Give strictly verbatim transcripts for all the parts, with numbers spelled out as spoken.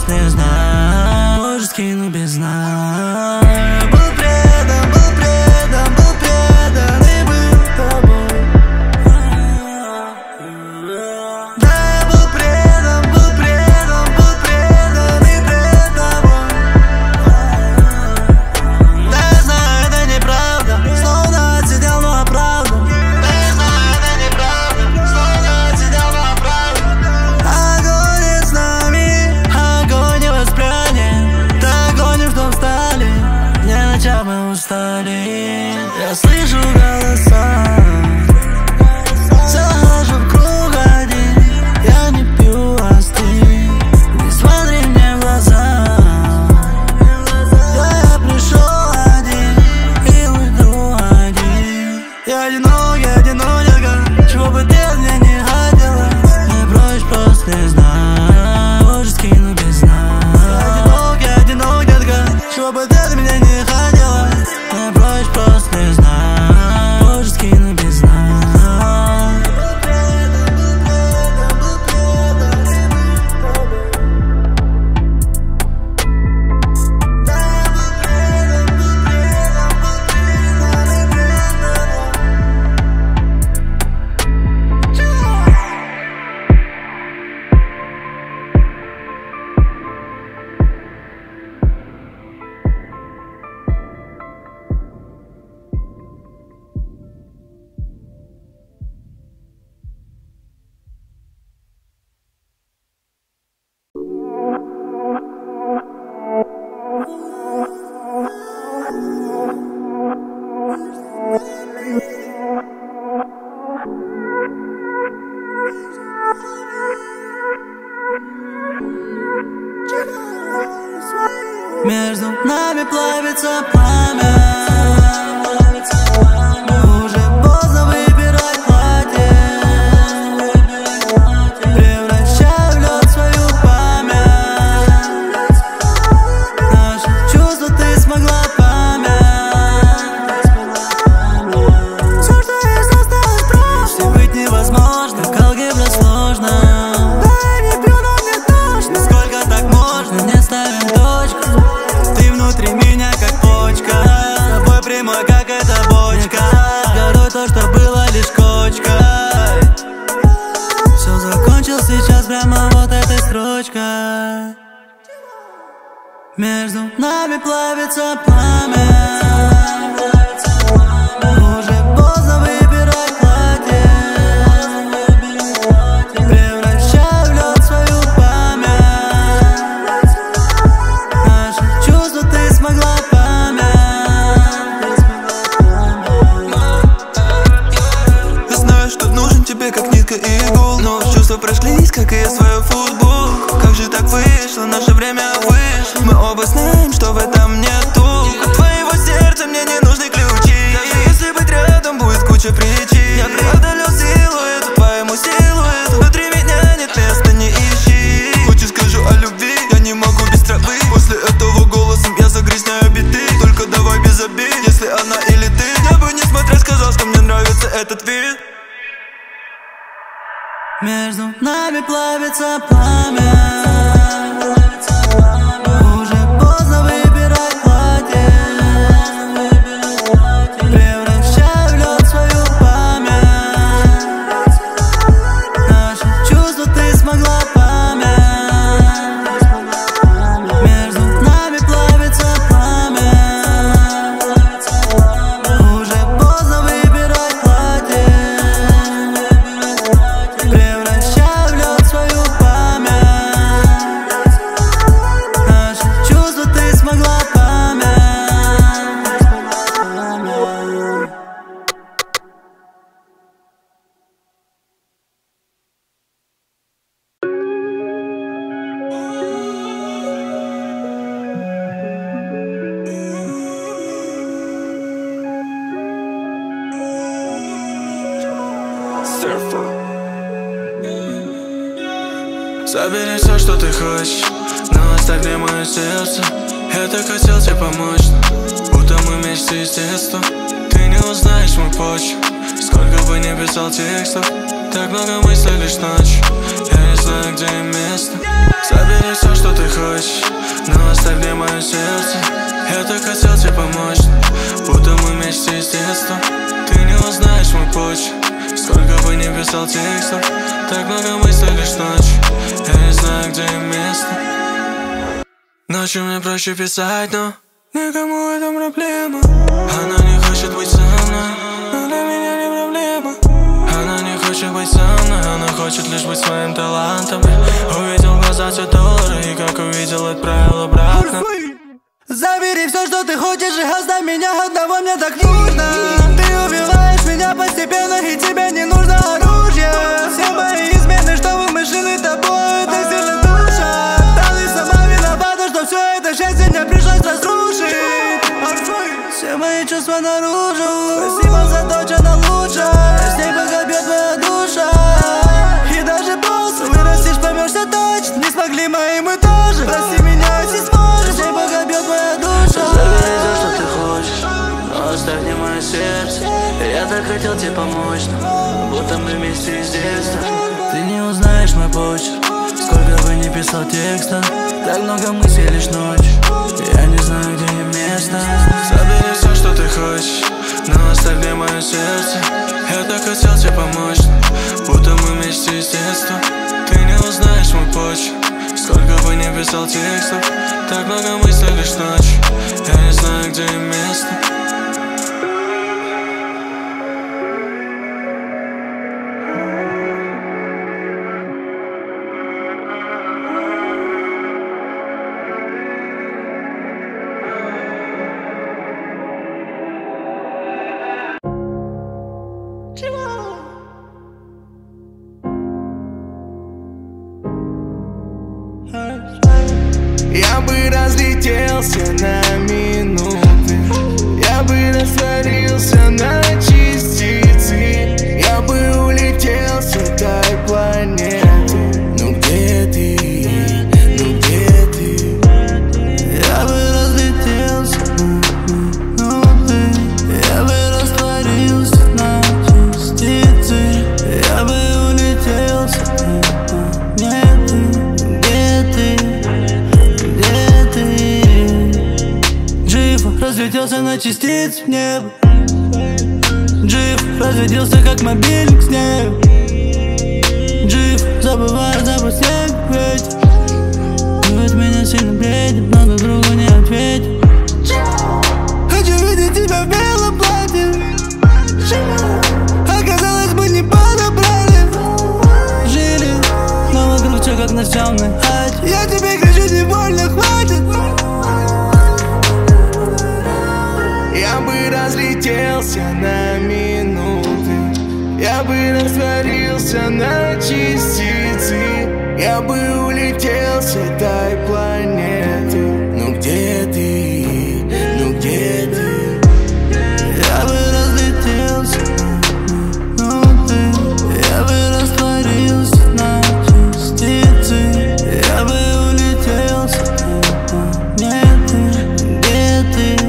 не знаю, может скину без дна. Был предан, был предан, был предан и был тобой. Да, я был предан, был предан, был предан и пред тобой. Да, я знаю, это неправда, словно отсидел, но оправдан. Да, я знаю, это неправда, словно отсидел, но оправдан. Огонь с нами, огонь не воспрянет. Да, гоним, что встали, не начав мы устали. Я слышу голоса, захожу в круг один. Я не пью, остынь, не смотри мне в глаза. Да, я пришел один и уйду один. Я одинок, я одинок, детка, чего бы ты от меня не хотелось. Не прочь, просто не знаю, может скину без дна. Я одинок, я одинок, детка, чего бы ты от меня не хотелось. Не прочь, просто не знаю, может скину без дна. Между нами плавится пламя. Уже поздно выбирать платье. Превращаю в лед свою память. Наши чувства ты смогла помять. Все, что есть, осталось прошлым. Если быть невозможно, как алгебра сложно. Да, я не пью, но мне тошно. Сколько так можно, не ставим точку. Ты внутри меня как почка, с тобой прямой, как эта бочка. Горой то, что было лишь кочкой. Все закончил сейчас прямо вот этой строчкой. Между нами плавится пламя. Уже поздно выбирать платье. Превращаю в лед свою память. Наши чувства ты смогла помять. Я знаю, что нужен тебе как нитка и иголка, но чувства прошлись, как и я свою футболку. Как же так вышло, наше время вышло. Мы оба знаем, что в этом нет толку. От твоего сердца мне не нужны ключи. Даже если быть рядом, будет куча причин. Я преодолел силу эту, твоему силуэту. Внутри меня нет места, не ищи. Хочешь, скажу о любви, я не могу без травы. После этого голосом я загрязняю биты. Только давай без обид, если она или ты. Я бы, несмотря, сказал, что мне нравится этот вид. Между нами плавится пламя. Уже поздно выбирать платье. Превращаю в лед свою память. Наши чувства ты смогла помять. Между нами плавится пламя. Уже поздно выбирать платье. Превращаю в лед свою память. Наши чувства ты смогла помять. Забери все, что ты хочешь, но оставь мне мое сердце. Я так хотел тебе помочь, но будто мы вместе с детства. Ты не узнаешь мой почерк, сколько бы ни писал текстов. Так много мыслей лишь ночью, я не знаю, где им место. Забери Забери все, что ты хочешь, но оставь мне мое сердце. Я так хотел тебе помочь, будто мы вместе с детства. Ты не узнаешь мой почерк, сколько бы ни писал текстов. Так много мыслей лишь ночью, я не знаю, где им место. Ночью мне проще писать, но никому это проблема. Она не хочет быть со мной, но для меня не проблема. Она не хочет быть со мной, она хочет лишь быть своим талантом. Увидел в глаза все доллары, и как увидел, отправил обратно. Забери все, что ты хочешь, и оставь меня одного, мне так нужно. Ты убиваешь меня постепенно, и тебе не нужно оружие. Все мои измены, чтобы мы жили тобой, ты сильно душат. Да ты сама виновата, что все это счастье мне пришлось разрушить. Все мои чувства наружу, спасибо за то, что она лучше. С ней пока бьет моя душа. И даже после вырастешь, поймешь все точно. Не смогли мои мы тоже, прости меня, если сможешь. С ней пока бьет моя душа. Забери то, что ты хочешь, но оставь мне мое сердце. Я так хотел тебе помочь, но будто мы вместе с детства. Ты не узнаешь мой почерк, сколько бы ни писал текста. Так много мыслей лишь ночью, я не знаю, где им место. Забери все, что ты хочешь, но оставь мне мое сердце. Я так хотел тебе помочь, будто мы вместе с детства. Ты не узнаешь мой почерк, сколько бы ни писал текстов. Так много мыслей лишь ночью, я не знаю, где им место. Я бы разлетелся на минуты, я бы растворился на частицы, я бы улетел с этой планеты. Ну где ты, ну где ты? Я бы разлетелся на минуты, я бы растворился на частицы, я бы улетел с этой планеты. Разлетелся на частицы в небо. Джип разлетелся как мобильник с неба. Джип забывает запах снег, ветер. Ты от меня сильно бредит, но друг другу не ответит. Хочу видеть тебя в белом платье. Оказалось, мы не подобрали. Жили, но вокруг все как на темной хате. Я тебе кричу, не больно, хватит. Я бы разлетелся на минуты, я бы растворился на частицы, я бы улетел с этой планеты. Ну где ты, ну где ты? Я бы разлетелся на минуты, я бы растворился на частицы, я бы улетел с этой планеты. Где ты?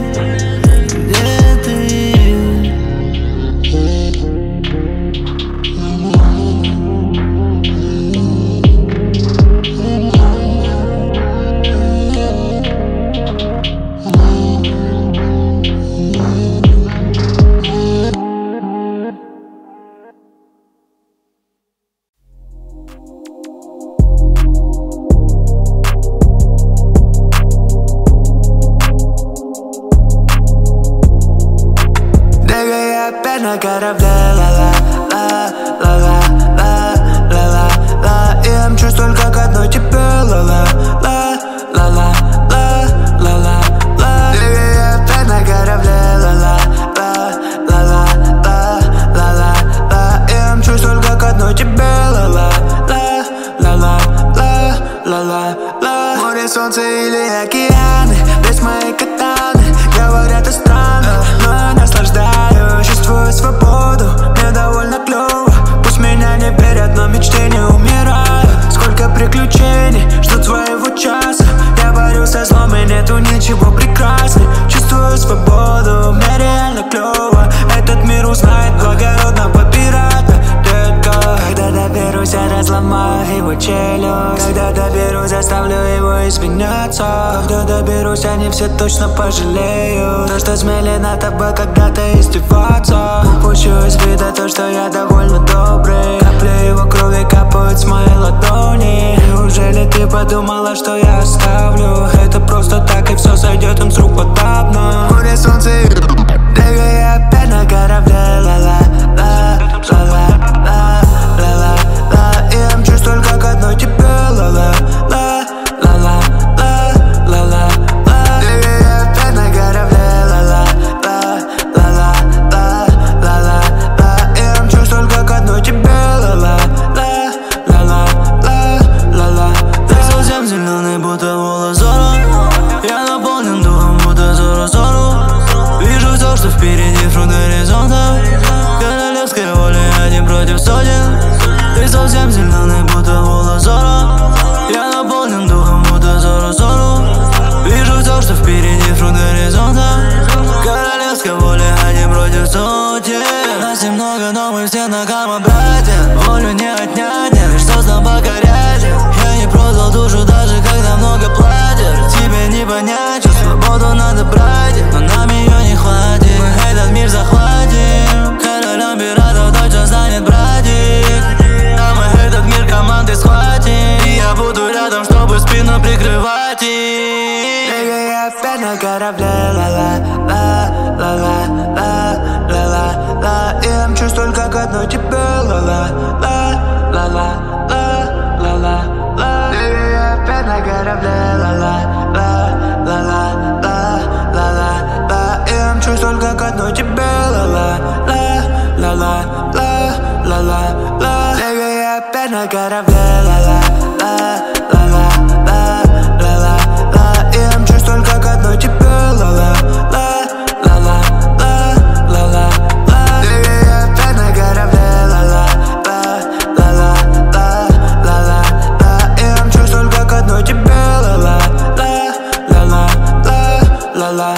На корабле, ла-ла, ла-ла, ла-ла, ла-ла, ла. И я мчусь только к одной тебе, ла-ла, ла-ла, ла-ла, ла-ла, ла. Я опять на корабле, ла-ла, ла-ла, ла-ла, ла. И я мчусь только к одной тебе, ла-ла, ла-ла, ла-ла, ла. Море, солнце или океаны, без моей катаны. Говорят, это странно, но я наслаждаюсь. Чувствую свободу, мне довольно клёво. Пусть меня не берет, но мечты не умирают. Сколько приключений ждут своего часа. Я борюсь со злом и нету ничего прекрасней. Чувствую свободу, мне реально клёво. Этот мир узнает благородного пирата, детка. Когда доберусь, я разломаю его челюсть. Когда доберусь, заставлю его извиняться. Когда доберусь, они все точно пожалеют. То, что смели над тобой когда-то издеваться. Упущу из вида то, что я довольно добрый. Капли его крови капают с моей ладони. Неужели ты подумала, что я оставлю это просто так, и все сойдет им с рук подобно? Море, солнце, двигай опять на корабле. Ла-ла-ла, ла-ла-ла, ла-ла-ла. И я мчусь только к одной тебе. Ла-ла-ла, ла-ла-ла, ла-ла-ла. Двигай опять на корабле. Ла-ла-ла, ла-ла-ла, ла-ла-ла. И я мчусь только к одной тебе. Ла-ла-ла, ла-ла-ла, ла-ла-ла. Ты совсем зеленый, будто волозора. Я наполнен духом, будто зоро-зоро. Вижу все, что впереди, фронт горизонта. Королевская воля, один против сотен. Ты совсем зеленый, будто волозора. Я наполнен духом, будто зоро-зоро. Вижу все, что впереди, фронт горизонта. Королевская воля, один против сотен. Нас немного, но мы все на кама, братья. Волю не отнять, не лишь создан покорять. Я не продал душу, даже когда много платят. Тебе не понять, что свободу надо брать, но нам ее не хватит. Мы этот мир захватим. Королем пиратов точно станет братик. А мы этот мир командой схватим. И я буду рядом, чтобы спину прикрывать их. Двигай опять на корабле. Ла-ла-ла, ла-ла-ла, ла-ла-ла. И я мчусь только к одной тебе. Ла-ла-ла, ла-ла-ла, ла-ла-ла. Двигай опять на корабле. Ла-ла-ла, ла-ла-ла, ла-ла-ла. И я мчусь только к одной тебе. Ла-ла-ла, ла-ла-ла, ла-ла-ла. Двигай опять на корабле. Ла-ла-ла, ла-ла-ла, ла-ла-ла. И я мчусь только к одной тебе. Ла-ла-ла, ла-ла-ла, ла-ла-ла. Двигай опять на корабле. Ла-ла-ла, ла-ла-ла, ла-ла-ла. И я мчусь только к одной тебе. Ла-ла-ла, ла-ла-ла, ла-ла-ла.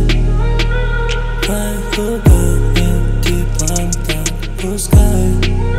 Пускай